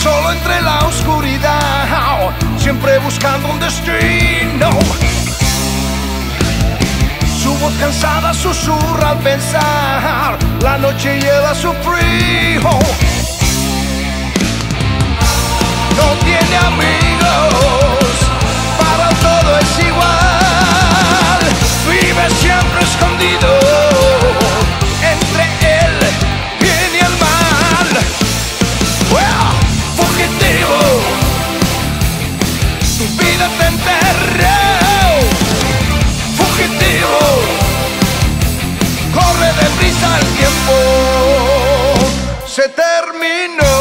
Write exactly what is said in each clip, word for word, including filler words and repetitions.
solo entre la oscuridad, siempre buscando un destino. Su voz cansada susurra al pensar, la noche lleva su frío. No tiene amigos, para todo es igual. Vive siempre escondido entre el bien y el mal. Well, fugitivo, tu vida te enterró. Fugitivo, corre deprisa, el tiempo se terminó.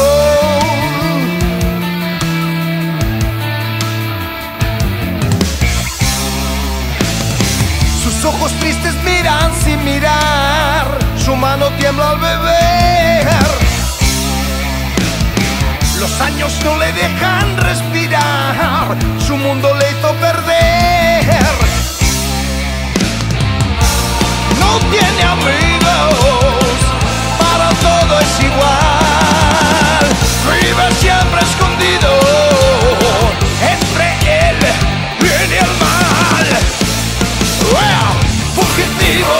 Sus ojos tristes miran sin mirar, su mano tiembla al beber. Los años no le dejan respirar, su mundo le hizo perder. No tiene amigos, para todo es igual. Vive siempre escondido entre el bien y el mal. Well, fugitivo,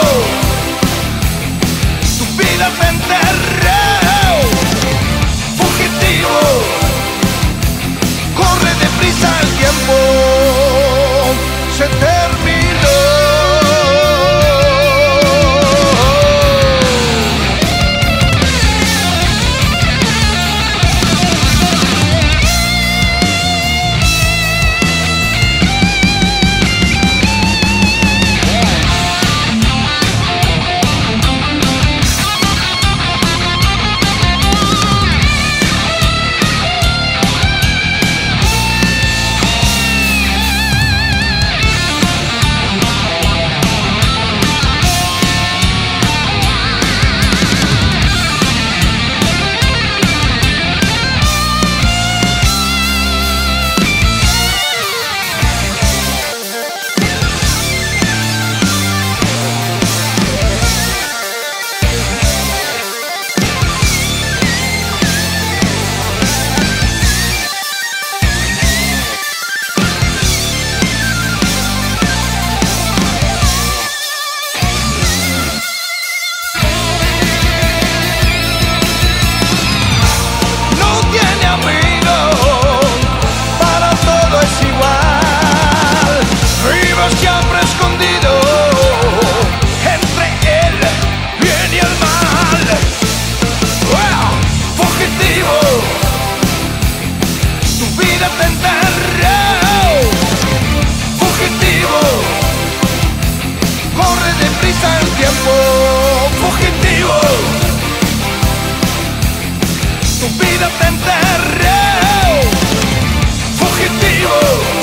tu vida te enterró. Fugitivo, corre deprisa, el tiempo se terminó. Siempre escondido entre el bien y el mal. Well, fugitivo, tu vida te enterró. Fugitivo, corre deprisa, el tiempo. Fugitivo, tu vida te enterró. Fugitivo,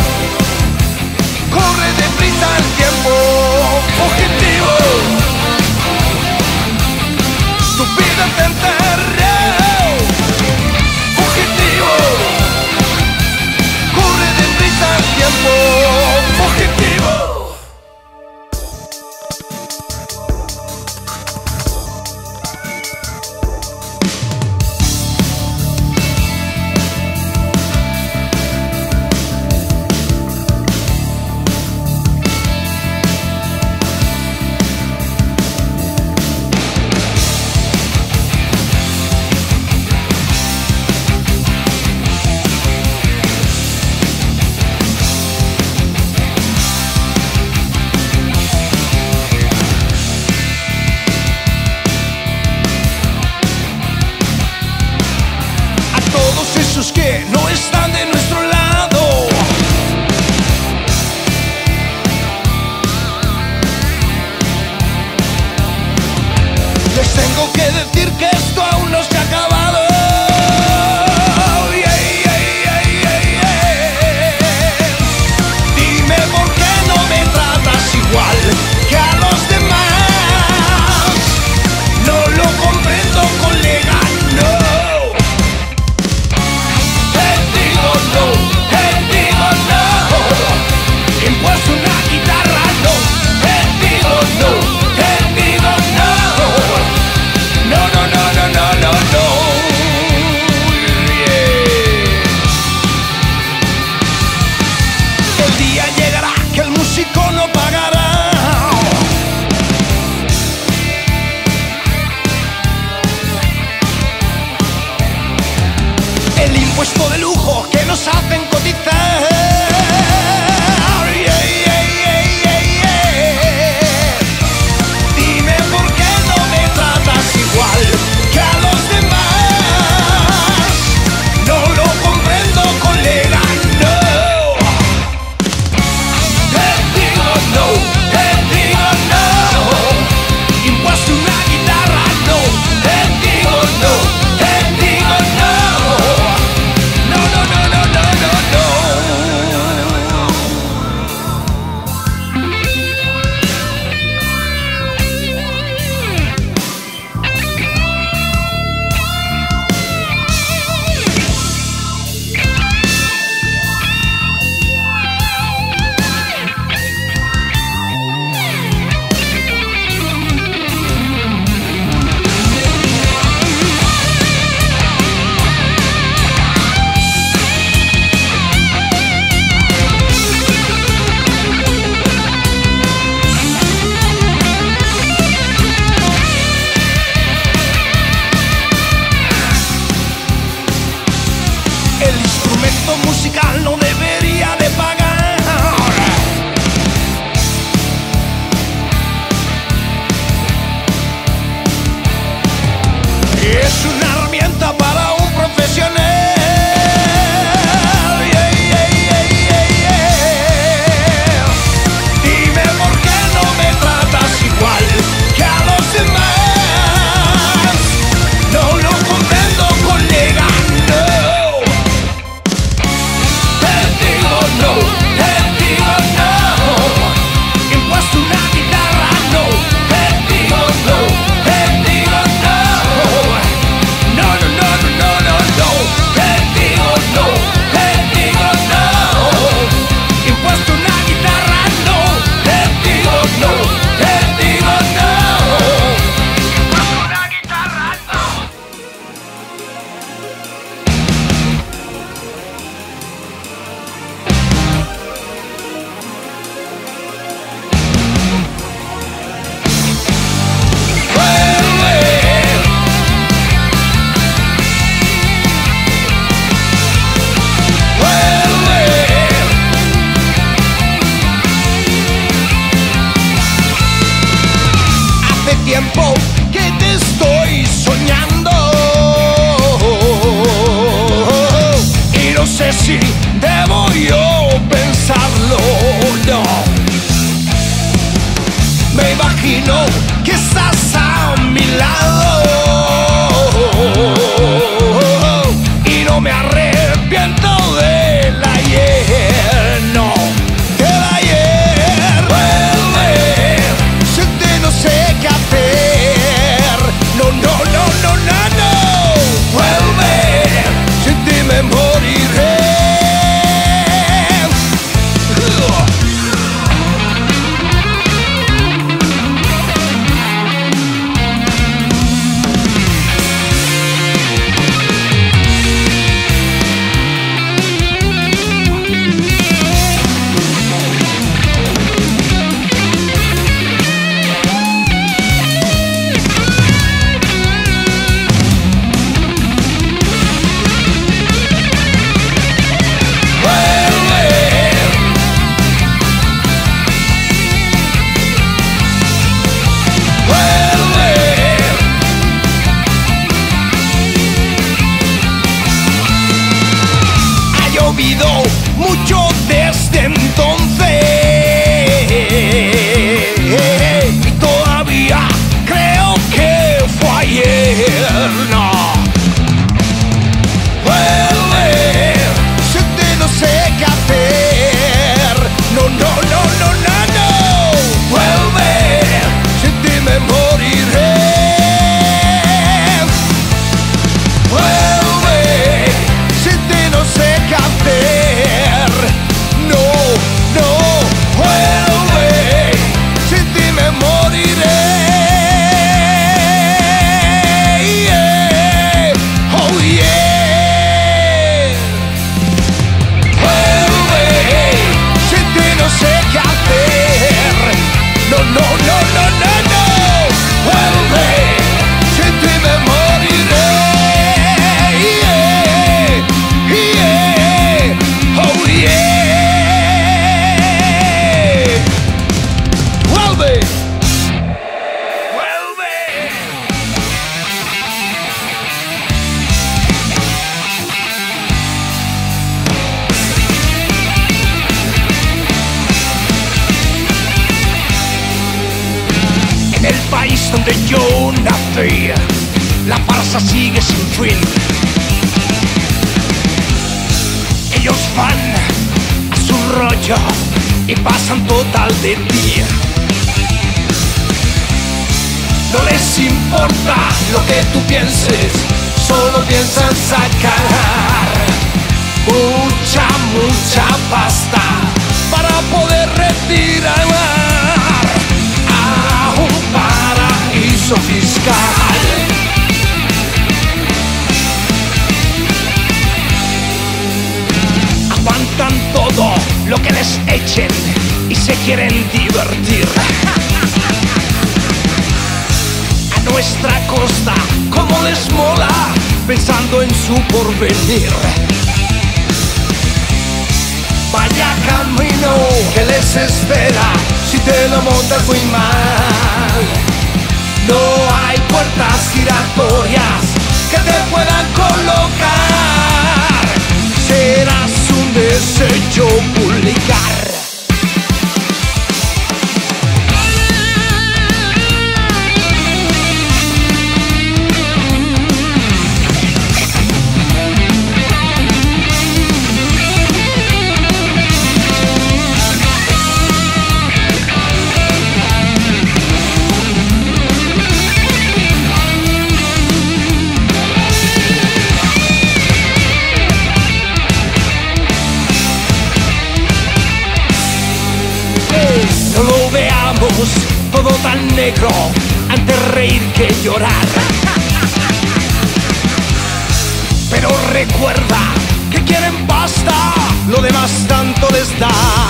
corre deprisa, el tiempo. Fugitivo, tu vida te enterró. Fugitivo, corre deprisa, el tiempo. Fugitivo. El día llegará que el músico no pagará. El impuesto de lujo que nos hacen cotizar. Yeah, yeah, yeah, yeah, yeah. Dime por qué no me tratas igual que a los demás. No lo comprendo, colega, no. Te digo no, te digo no. Impuesto una guitarra, no. Te digo no, te digo no. No, no, no, no, no, no. ti. La farsa sigue sin fin. Ellos van a su rollo y pasan total de ti. No les importa lo que tú pienses, solo piensan sacar mucha, mucha pasta para poder retirar a un paraíso fiscal. Aguantan todo lo que les echen y se quieren divertir. A nuestra costa, como les mola, pensando en su porvenir. Vaya camino que les espera si te lo montas muy mal. No hay puertas giratorias que te puedan colocar. Serás un desecho vulgar. No lo veamos todo tan negro, antes reír que llorar. Pero recuerda que quieren pasta, lo demás tanto les da.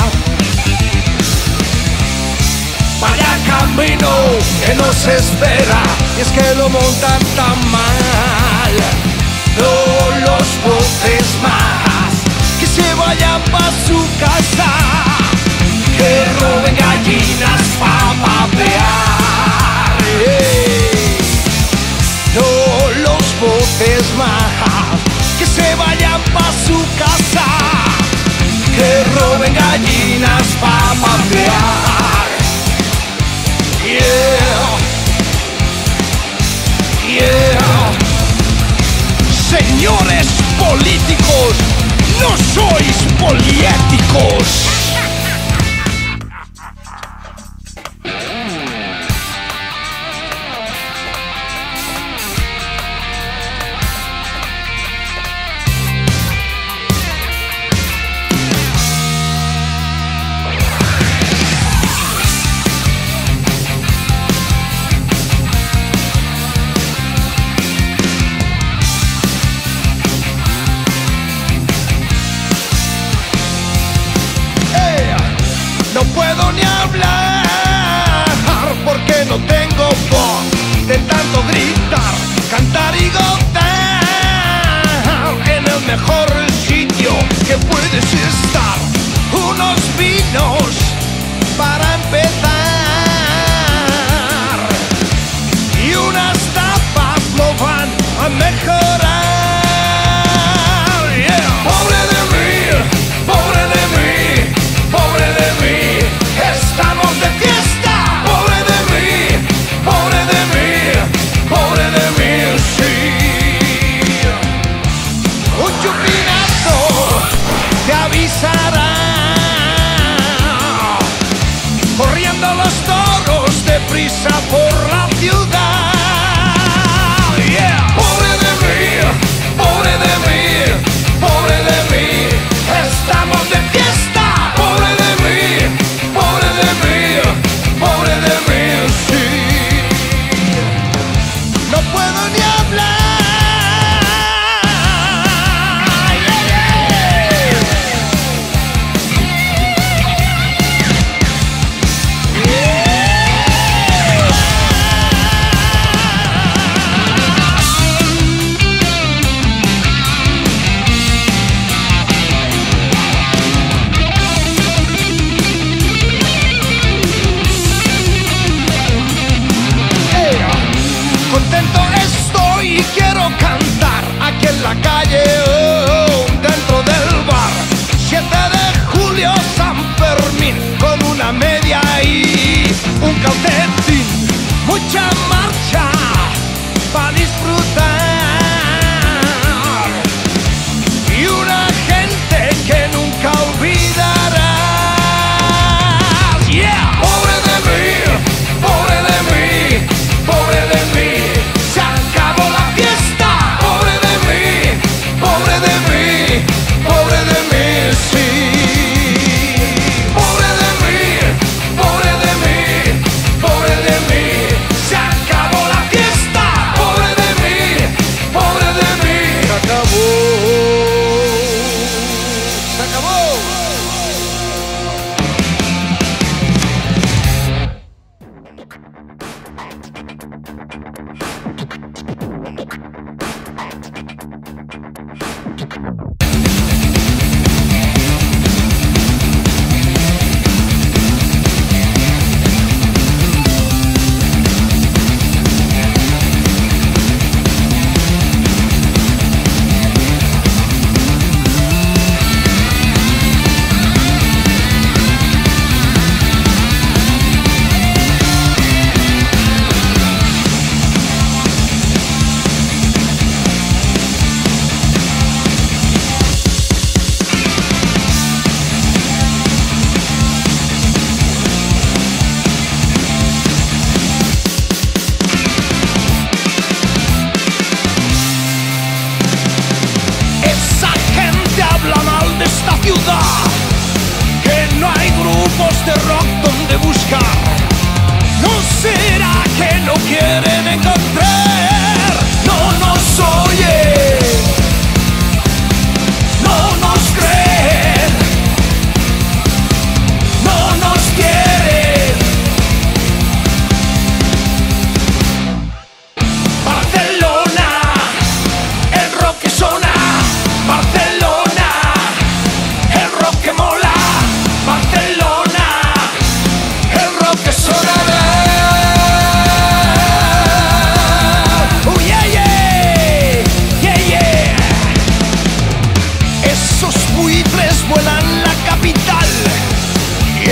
Vaya camino que nos espera, y es que lo montan tan mal. No los votes más, que se vayan pa' su casa, que roben gallinas pa' papear. Hey. No los votes más, que se vayan pa' su casa, que roben gallinas pa' papear. Yeah, yeah. Señores políticos, no sois poliéticos. No puedo ni hablar porque no tengo voz de tanto gritar, cantar y gozar en el mejor sitio que puedes estar. Unos vinos para empezar y unas tapas lo van a mejorar. Yeah. Pobre de mí, pobre de mí, pobre de mí. Estamos de fiesta, pobre de mí, pobre de mí, pobre de mí, sí. Un chupinazo te avisa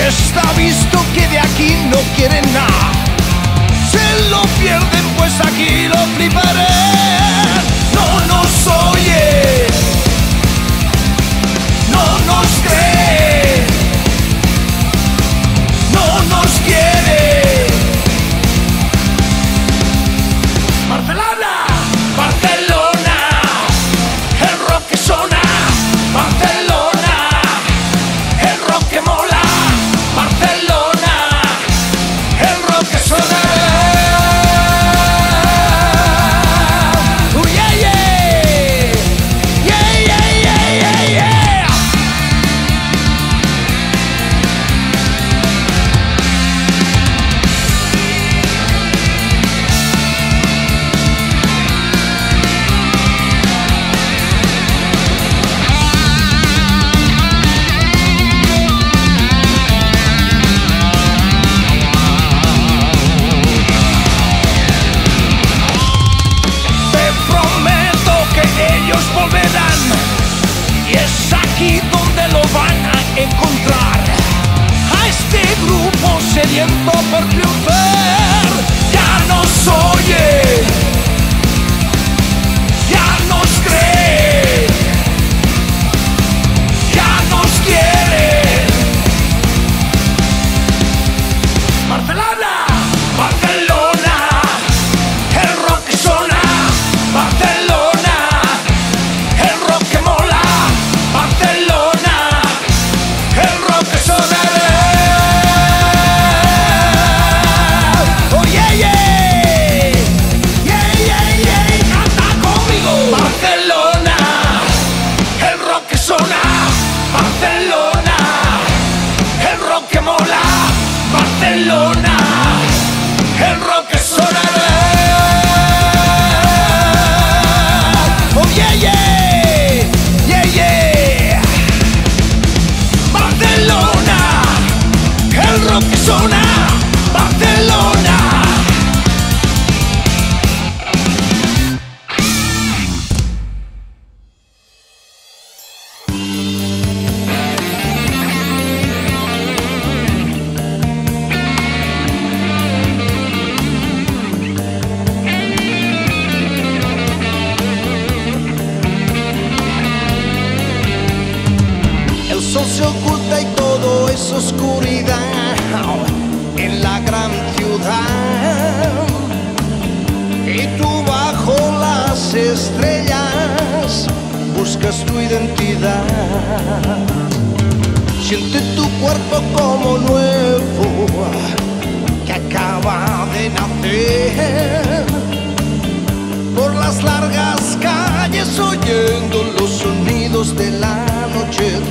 está visto que de aquí no quieren nada. Se lo pierden, pues aquí lo fliparé. No nos oye, no nos cree, no nos quiere. Barcelona, Barcelona, el rock que sona. Barcelona, el rock que mola. Barcelona, el rock que sona. Volverán, y es aquí donde lo van a encontrar, a este grupo sediento por triunfar. Ya nos oye, ya nos cree, ya nos quiere. Barcelona, Barcelona, el rock que sona. Barcelona, el rock que mola. Barcelona, el rock que sona. Oh yeah, yeah, yeah, yeah, yeah. Canta conmigo. Barcelona, el rock que sona. Barcelona, el rock que mola. Barcelona, el rock que sona. Oh yeah, yeah, yeah, yeah. Barcelona, el rock que sona. Barcelona. El sol se oculta y todo es oscuridad en la gran ciudad. Y tú bajo las estrellas buscas tu identidad. Siente tu cuerpo como nuevo que acaba de nacer. Por las largas calles oyendo los sonidos del anochecer.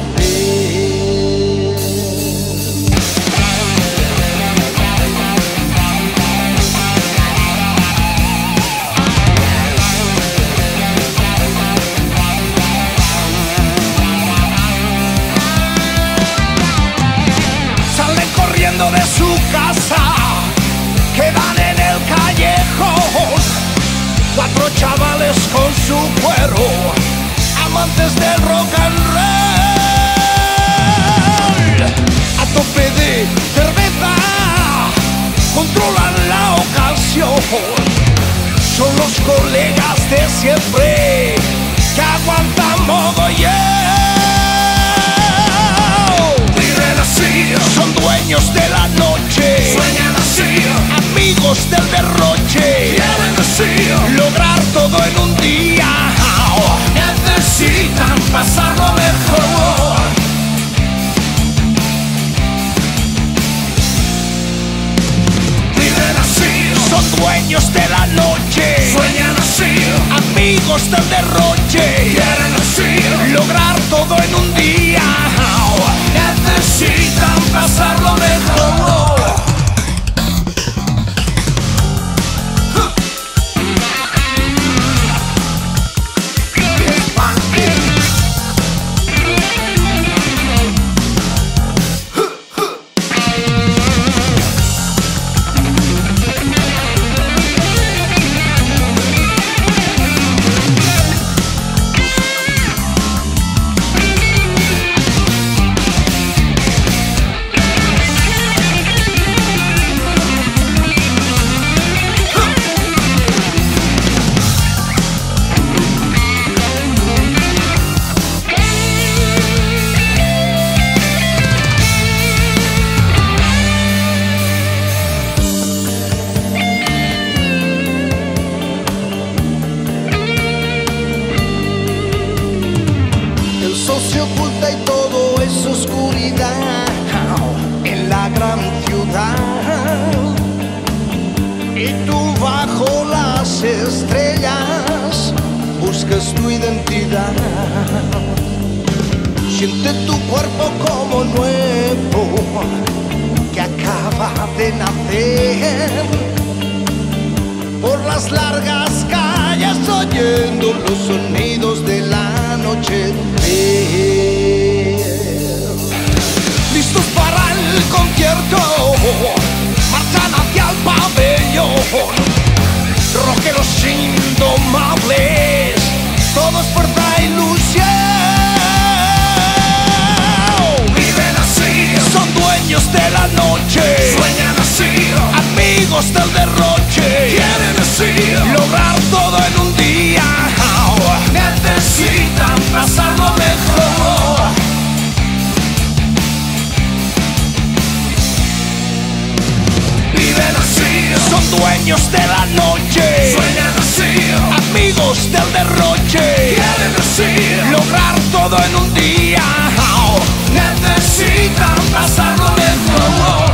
Salen corriendo de su casa, quedan en el callejón. Cuatro chavales con su cuero, amantes del rock and roll. A tope de cerveza, controlan la ocasión. Son los colegas de siempre que aguantan mogollón. Viven así, son dueños de la noche. Sueñan así, amigos del derroche. Quieren así, lograr todo en un día. Necesitan pasarlo mejor. Viven así, son dueños de la noche. Sueñan así, amigos del derroche. Quieren así, lograr todo en un día. Necesitan pasarlo mejor. Y tú bajo las estrellas buscas tu identidad. Siente tu cuerpo como nuevo que acaba de nacer. Por las largas calles oyendo los sonidos de la noche. Listos para el concierto, marchan hacia el pabellón. Rockeros indomables, todos fuerza e ilusión. Viven así, son dueños de la noche, sueñan así, amigos del derroche. Quieren así lograr todo en un día, necesitan pasarlo mejor. Viven así, son dueños de la noche, sueñan así, amigos del derroche. Quieren así lograr todo en un día, necesitan pasarlo mejor.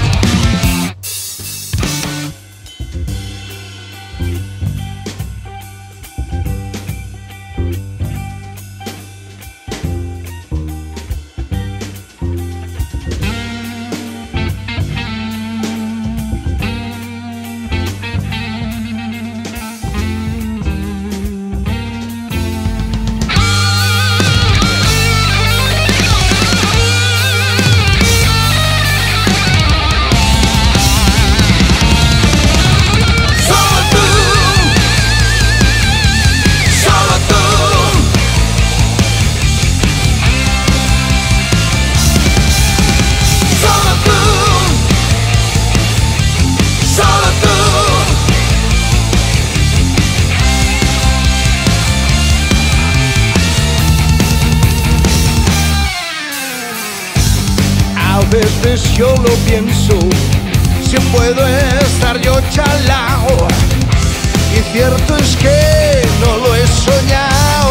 A veces yo lo pienso, si puedo estar yo chalao. Y cierto es que no lo he soñado,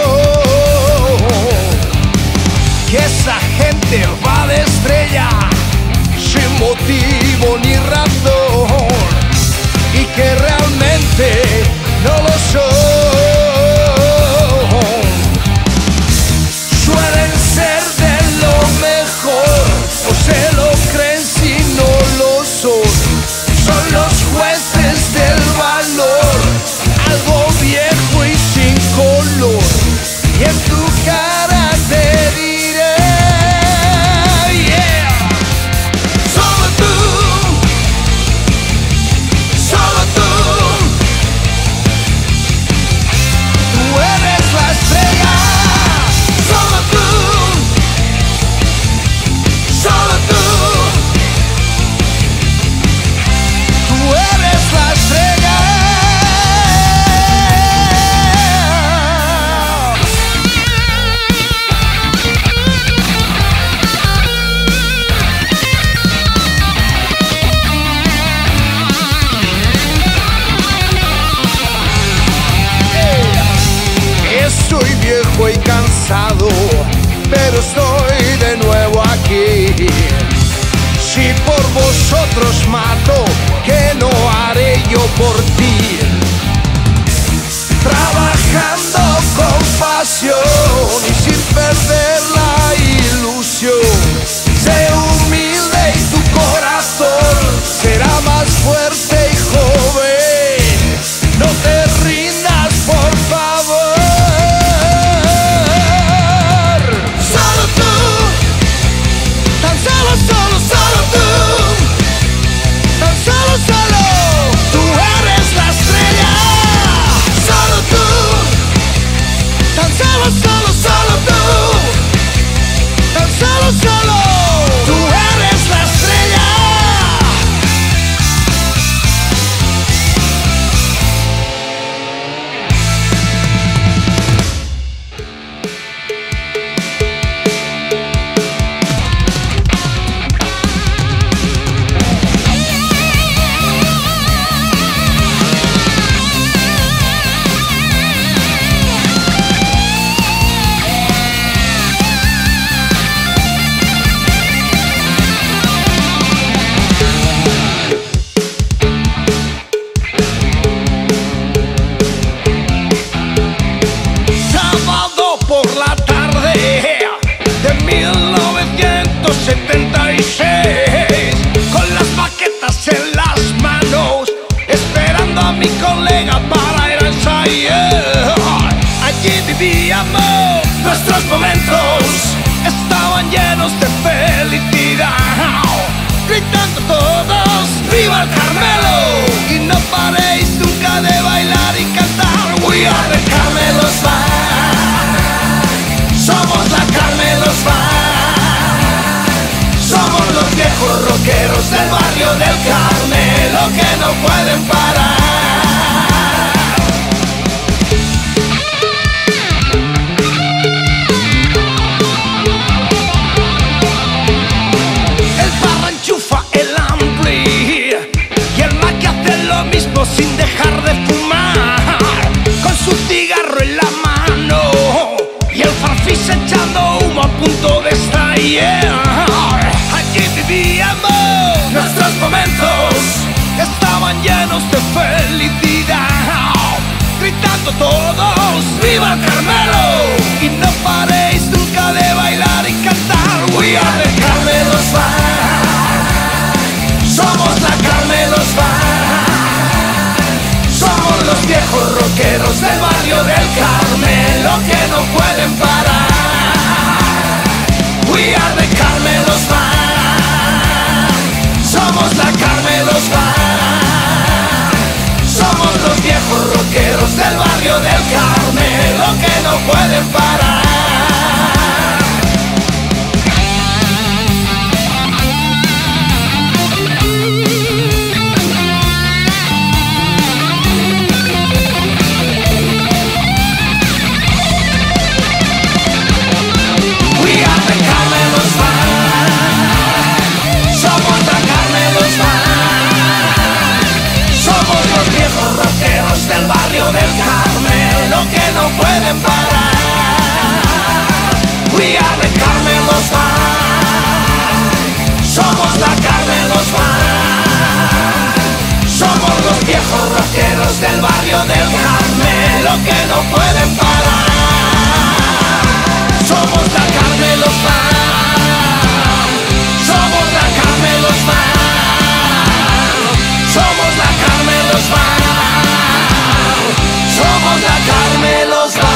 que esa gente va de estrella sin motivo ni razón, y que realmente no lo son. Suelen ser de lo mejor, o se lo creen si no lo son. Son los jueces del valor, algo viejo y sin color. Y en tu cara te diré, yeah. Solo tú, solo tú, tú eres la estrella. Solo tú, solo tú, tú eres la estrella. Estoy viejo y cansado, pero estoy de nuevo aquí. Si por vosotros mato, ¿qué no haré yo por ti? Trabajando con pasión y sin perder la ilusión. Sé humilde y tu corazón será más fuerte y joven. No te rindas, por favor. Solo, solo tú, tan solo viejos rockeros del barrio del Carmelo que no pueden parar. El Parra enchufa el ampli y el Maki hace lo mismo sin dejar de fumar, con su cigarro en la mano y el Farfis echando humo a punto de estallar. Allí vivíamos nuestros momentos, estaban llenos de felicidad, gritando todos ¡viva Carmelo! Y no paréis nunca de bailar y cantar. We are the Carmelos Band, somos la Carmelos Band, somos los viejos rockeros del barrio del Carmelo que no pueden parar. We are the Carmelos Band, somos la Carmelos Band, somos los viejos rockeros del barrio del Carmelo que no pueden parar. Del barrio del Carmelo que no pueden parar. We are the Carmelos Band, somos la Carmelos Band, somos los viejos rockeros del barrio del Carmelo que no pueden parar. Somos la Carmelos Band, somos la Carmelos Band, somos la Carmelos Band, somos la Carmelos Band.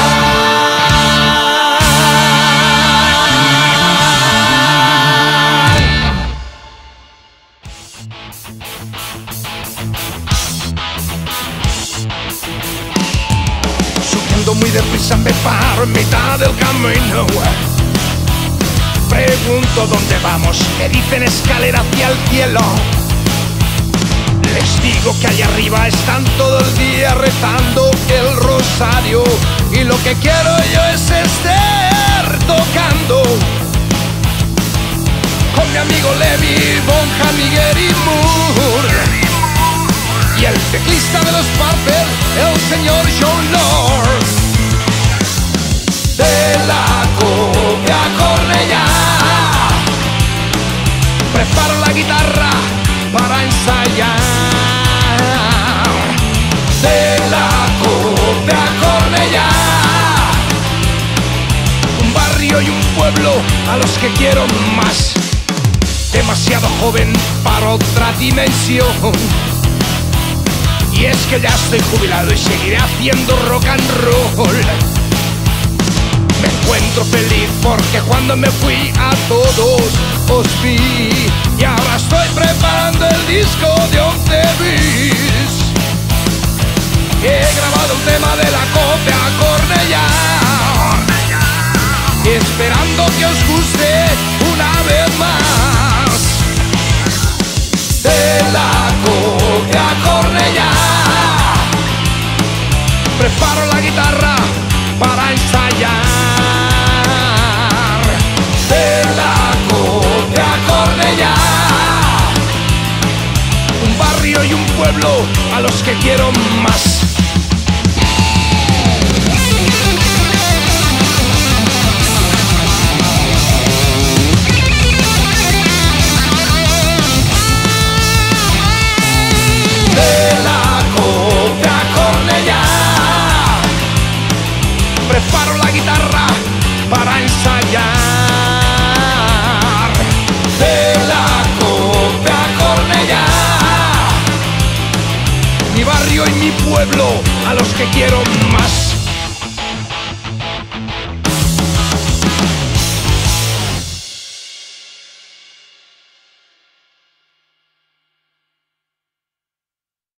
Subiendo muy deprisa me paro en mitad del camino. Pregunto dónde vamos, me dicen escalera hacia el cielo. Les digo que allá arriba están todo el día rezando el rosario y lo que quiero yo es estar tocando con mi amigo Levi, Bonja, Miguel y Moore y el teclista de los Purple, el señor John Lord. De la copia Cornellá preparo la guitarra para ensayar. De la copia Cornellá, un barrio y un pueblo a los que quiero más. Demasiado joven para otra dimensión, y es que ya estoy jubilado y seguiré haciendo rock and roll. Me encuentro feliz porque cuando me fui a todos os vi, y ahora estoy preparando el disco de once bis. He grabado un tema de la copia Cornellá, esperando que os guste una vez más. De la copia Cornellá preparo la guitarra para ensayar. De la copia Cornellá, un barrio y un pueblo a los que quiero más. De la copia Cornellá preparo la guitarra para ensayar. De la copia Cornellá, mi barrio y mi pueblo a los que quiero más.